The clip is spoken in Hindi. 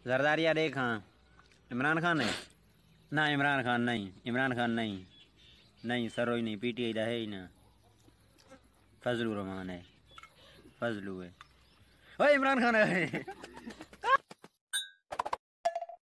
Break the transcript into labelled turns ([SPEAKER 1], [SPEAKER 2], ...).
[SPEAKER 1] जरदारिया देख। हाँ इमरान खान है ना? इमरान खान नहीं, इमरान खान नहीं, नहीं सरोज नहीं, पीटीआई का है ही ना। फजलुर रहमान है, फजलू है। ओए इमरान खान है।